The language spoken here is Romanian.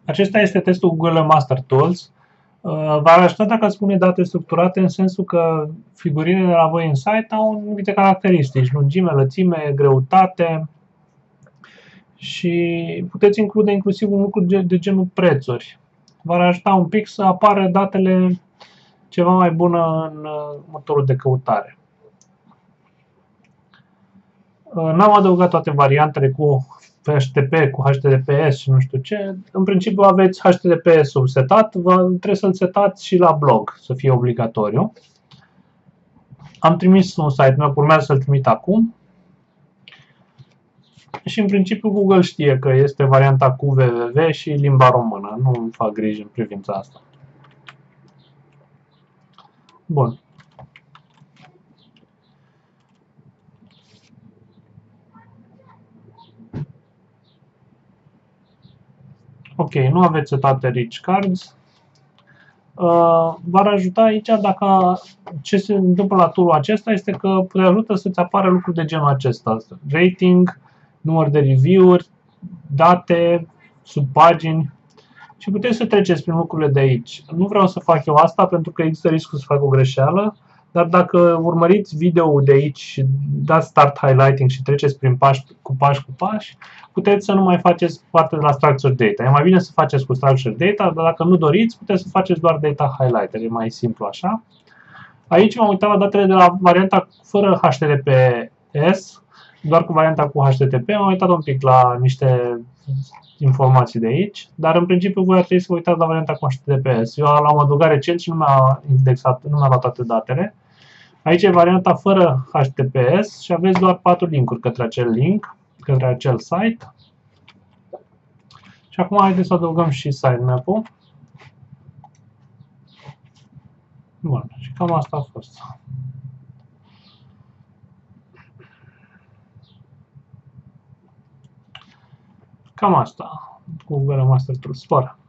Acesta este testul Google Master Tools. V-ar ajuta dacă ați pune date structurate, în sensul că figurinele de la voi în site au anumite caracteristici, lungime, lățime, greutate și puteți include inclusiv un lucru de genul prețuri. V-ar ajuta un pic să apară datele ceva mai bună în motorul de căutare. N-am adăugat toate variantele cu HTTP, cu HTTPS și nu știu ce. În principiu aveți HTTPS-ul setat, trebuie să-l setați și la blog, să fie obligatoriu. Am trimis un site, urmează să-l trimit acum. Și în principiu Google știe că este varianta cu www și limba română. Nu îmi fac griji în privința asta. Bun. Ok, nu aveți setate rich cards. V-ar ajuta aici dacă ce se întâmplă la tool-ul acesta este că te ajută să-ți apară lucruri de genul acesta. Rating, număr de review-uri, date, subpagini și puteți să treceți prin lucrurile de aici. Nu vreau să fac eu asta pentru că există riscul să fac o greșeală, dar dacă urmăriți video-ul de aici și dați start highlighting și treceți prin pași cu pași, puteți să nu mai faceți parte de la structured data. E mai bine să faceți cu structured data, dar dacă nu doriți, puteți să faceți doar data highlighter. E mai simplu așa. Aici m-am uitat la datele de la varianta fără HTTPS, doar cu varianta cu HTTP. M-am uitat un pic la niște informații de aici, dar în principiu voi ar trebui să vă uitați la varianta cu HTTPS. Eu l-am adăugat recent și nu mi-a indexat, nu mi-a luat toate datele. Aici e varianta fără HTTPS și aveți doar 4 linkuri către acel link, către acel site. Și acum haideți să adăugăm și sitemap-ul. Bun, și cam asta a fost. Cam asta cu Google Master Tools. Spor!